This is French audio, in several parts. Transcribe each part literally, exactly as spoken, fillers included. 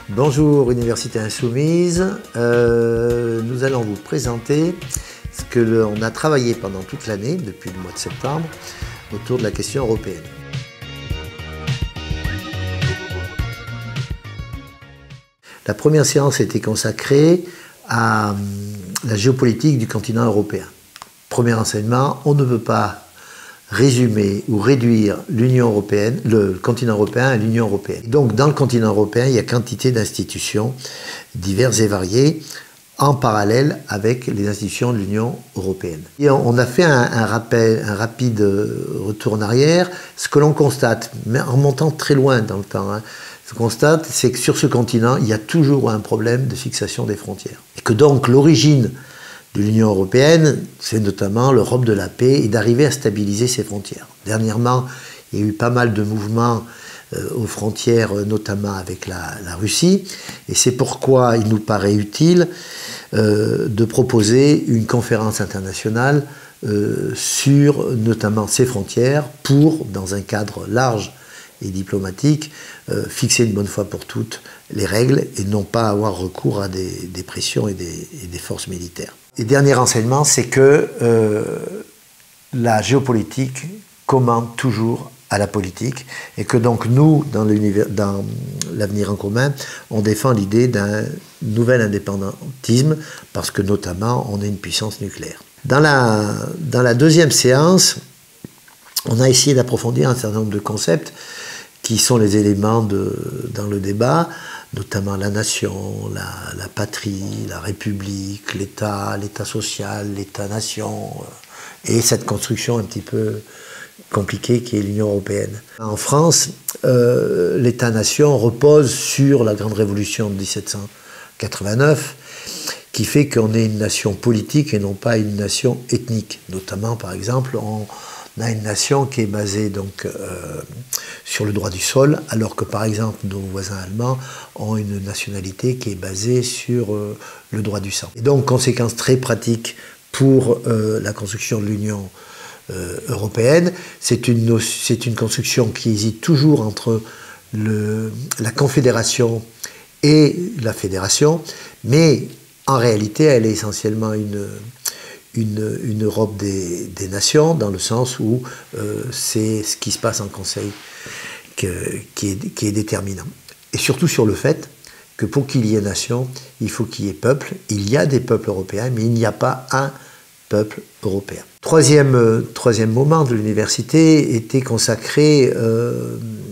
Bonjour Université Insoumise, euh, nous allons vous présenter ce que l'on a travaillé pendant toute l'année, depuis le mois de septembre, autour de la question européenne. La première séance était consacrée à la géopolitique du continent européen. Premier enseignement, on ne peut pas résumer ou réduire l'Union européenne, le continent européen à l'Union européenne. Donc dans le continent européen, il y a quantité d'institutions diverses et variées en parallèle avec les institutions de l'Union européenne. Et on a fait un, un rappel, un rapide retour en arrière. Ce que l'on constate, mais en remontant très loin dans le temps, hein, ce qu'on constate, c'est que sur ce continent, il y a toujours un problème de fixation des frontières. Et que donc l'origine de l'Union européenne, c'est notamment l'Europe de la paix et d'arriver à stabiliser ses frontières. Dernièrement, il y a eu pas mal de mouvements euh, aux frontières, notamment avec la, la Russie, et c'est pourquoi il nous paraît utile euh, de proposer une conférence internationale euh, sur notamment ces frontières pour, dans un cadre large et diplomatique, euh, fixer une bonne fois pour toutes les règles et non pas avoir recours à des, des pressions et des, et des forces militaires. Et dernier renseignement, c'est que euh, la géopolitique commande toujours à la politique et que donc nous, dans l'avenir en commun, on défend l'idée d'un nouvel indépendantisme parce que notamment on est une puissance nucléaire. Dans la, dans la deuxième séance, on a essayé d'approfondir un certain nombre de concepts qui sont les éléments de, dans le débat, notamment la nation, la, la patrie, la république, l'État, l'État social, l'État-nation, et cette construction un petit peu compliquée qui est l'Union européenne. En France, euh, l'État-nation repose sur la grande révolution de mille sept cent quatre-vingt-neuf, qui fait qu'on est une nation politique et non pas une nation ethnique. Notamment, par exemple, on On a une nation qui est basée donc, euh, sur le droit du sol, alors que par exemple nos voisins allemands ont une nationalité qui est basée sur euh, le droit du sang. Et donc, conséquence très pratique pour euh, la construction de l'Union euh, européenne, c'est une, c'est une construction qui hésite toujours entre le, la confédération et la fédération, mais en réalité, elle est essentiellement une... Une, une Europe des, des nations, dans le sens où euh, c'est ce qui se passe en Conseil que, qui, est, qui est déterminant. Et surtout sur le fait que pour qu'il y ait nation, il faut qu'il y ait peuple. Il y a des peuples européens, mais il n'y a pas un peuple européen. Troisième, euh, troisième moment de l'université était consacré euh,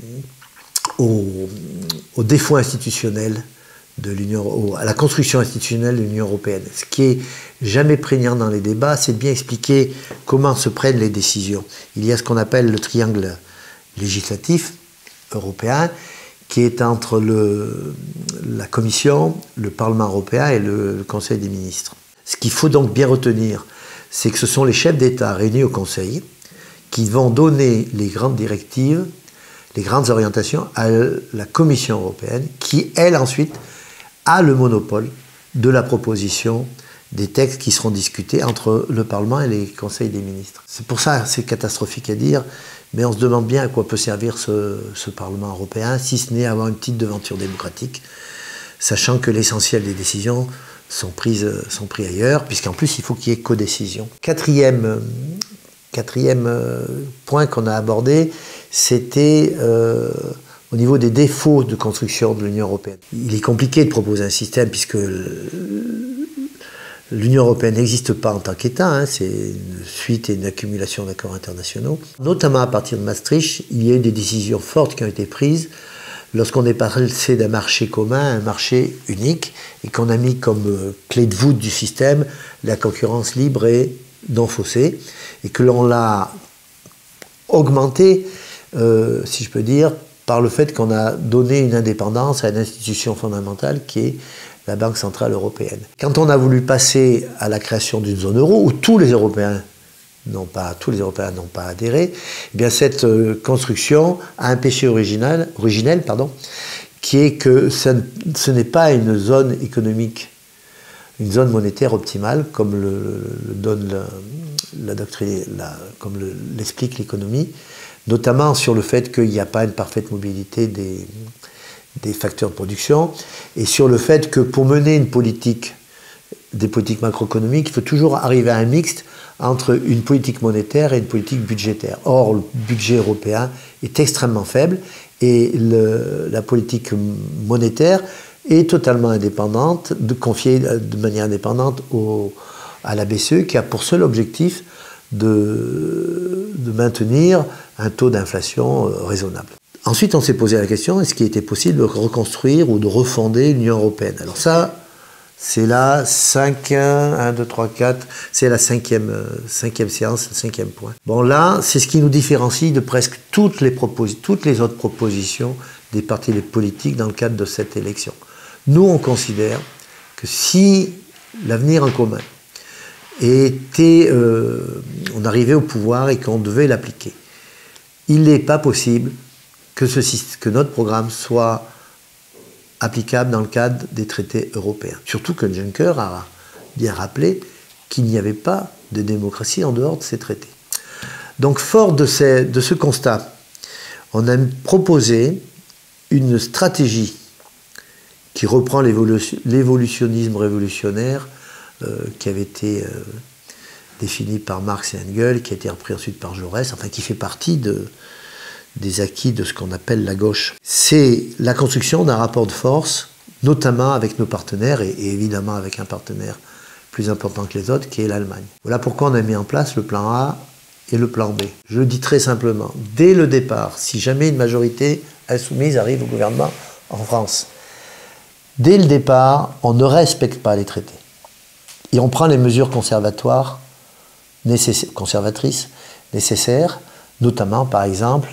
au, au défaut institutionnel de l'Union, à la construction institutionnelle de l'Union européenne. Ce qui est jamais prégnant dans les débats, c'est de bien expliquer comment se prennent les décisions. Il y a ce qu'on appelle le triangle législatif européen, qui est entre le, la Commission, le Parlement européen et le, le Conseil des ministres. Ce qu'il faut donc bien retenir, c'est que ce sont les chefs d'État réunis au Conseil qui vont donner les grandes directives, les grandes orientations à la Commission européenne, qui, elle, ensuite, a le monopole de la proposition des textes qui seront discutés entre le Parlement et les conseils des ministres. C'est pour ça que c'est catastrophique à dire, mais on se demande bien à quoi peut servir ce, ce Parlement européen, si ce n'est avoir une petite devanture démocratique, sachant que l'essentiel des décisions sont prises, sont prises ailleurs, puisqu'en plus il faut qu'il y ait codécision. Quatrième, quatrième point qu'on a abordé, c'était euh, au niveau des défauts de construction de l'Union européenne. Il est compliqué de proposer un système puisque l'Union européenne n'existe pas en tant qu'État, hein, c'est une suite et une accumulation d'accords internationaux. Notamment à partir de Maastricht, il y a eu des décisions fortes qui ont été prises lorsqu'on est passé d'un marché commun à un marché unique et qu'on a mis comme clé de voûte du système la concurrence libre et non faussée et que l'on l'a augmenté, euh, si je peux dire, par le fait qu'on a donné une indépendance à une institution fondamentale qui est la Banque centrale européenne. Quand on a voulu passer à la création d'une zone euro, où tous les Européens n'ont pas, tous les Européens n'ont pas adhéré, eh bien cette euh, construction a un péché original, originel, pardon, qui est que ça, ce n'est pas une zone économique, une zone monétaire optimale, comme le, le donne la, la doctrine, la, comme l'explique l'économie, notamment sur le fait qu'il n'y a pas une parfaite mobilité des, des facteurs de production, et sur le fait que pour mener une politique, des politiques macroéconomiques, il faut toujours arriver à un mixte entre une politique monétaire et une politique budgétaire. Or, le budget européen est extrêmement faible et le, la politique monétaire est totalement indépendante, de, confiée de manière indépendante au, à la B C E, qui a pour seul objectif de, de maintenir un taux d'inflation raisonnable. Ensuite, on s'est posé la question, est-ce qu'il était possible de reconstruire ou de refonder l'Union européenne? Alors ça, c'est la cinq, un, deux, trois, quatre, c'est la cinquième, cinquième séance, le cinquième point. Bon là, c'est ce qui nous différencie de presque toutes les, toutes les autres propositions des partis politiques dans le cadre de cette élection. Nous, on considère que si l'avenir en commun était, euh, on arrivait au pouvoir et qu'on devait l'appliquer, il n'est pas possible que, ce, que notre programme soit applicable dans le cadre des traités européens. Surtout que Juncker a bien rappelé qu'il n'y avait pas de démocratie en dehors de ces traités. Donc, fort de, ces, de ce constat, on a proposé une stratégie qui reprend l'évolutionnisme révolutionnaire euh, qui avait été euh, défini par Marx et Engels, qui a été repris ensuite par Jaurès, enfin qui fait partie de, des acquis de ce qu'on appelle la gauche. C'est la construction d'un rapport de force, notamment avec nos partenaires, et, et évidemment avec un partenaire plus important que les autres, qui est l'Allemagne. Voilà pourquoi on a mis en place le plan A et le plan B. Je le dis très simplement, dès le départ, si jamais une majorité insoumise arrive au gouvernement en France, dès le départ, on ne respecte pas les traités. Et on prend les mesures conservatoires, nécessaires, conservatrices nécessaires, notamment, par exemple,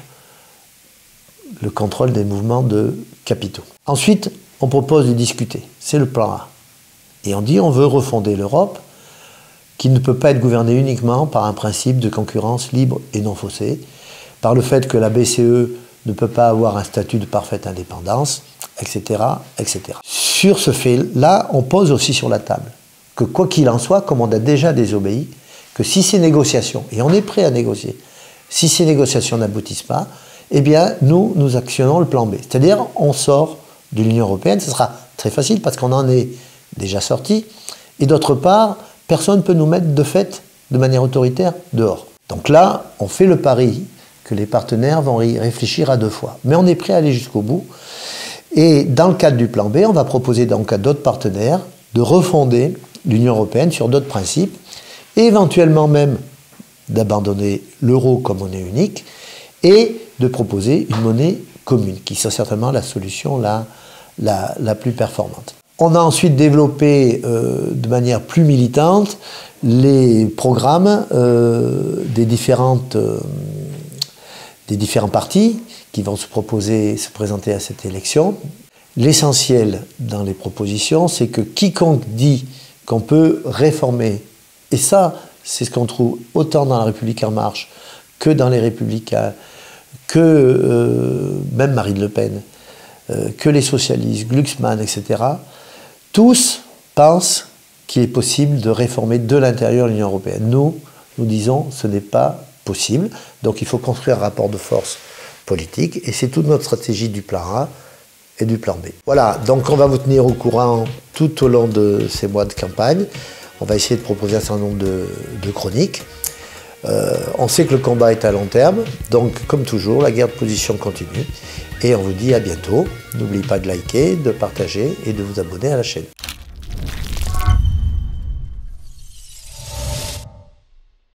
le contrôle des mouvements de capitaux. Ensuite, on propose de discuter. C'est le plan A. Et on dit on veut refonder l'Europe, qui ne peut pas être gouvernée uniquement par un principe de concurrence libre et non faussée, par le fait que la B C E ne peut pas avoir un statut de parfaite indépendance, et cetera, et cetera. Sur ce fait-là, on pose aussi sur la table que quoi qu'il en soit, comme on a déjà désobéi, que si ces négociations, et on est prêt à négocier, si ces négociations n'aboutissent pas, eh bien, nous, nous actionnons le plan B. C'est-à-dire, on sort de l'Union européenne, ce sera très facile parce qu'on en est déjà sorti, et d'autre part, personne ne peut nous mettre de fait, de manière autoritaire, dehors. Donc là, on fait le pari que les partenaires vont y réfléchir à deux fois. Mais on est prêt à aller jusqu'au bout. Et dans le cadre du plan B, on va proposer, dans le cadre d'autres partenaires, de refonder l'Union européenne sur d'autres principes, et éventuellement même d'abandonner l'euro comme monnaie unique, et de proposer une monnaie commune, qui sera certainement la solution la, la, la plus performante. On a ensuite développé euh, de manière plus militante les programmes euh, des, différentes, euh, des différents partis qui vont se proposer, se présenter à cette élection. L'essentiel dans les propositions, c'est que quiconque dit qu'on peut réformer, et ça, c'est ce qu'on trouve autant dans la République en marche que dans les Républicains, que euh, même Marine Le Pen, euh, que les socialistes, Glucksmann, et cetera, tous pensent qu'il est possible de réformer de l'intérieur l'Union européenne. Nous, nous disons ce n'est pas possible, donc il faut construire un rapport de force politique, et c'est toute notre stratégie du plan A et du plan B. Voilà, donc on va vous tenir au courant tout au long de ces mois de campagne. On va essayer de proposer un certain nombre de, de chroniques. Euh, on sait que le combat est à long terme, donc comme toujours, la guerre de position continue. Et on vous dit à bientôt. N'oubliez pas de liker, de partager et de vous abonner à la chaîne.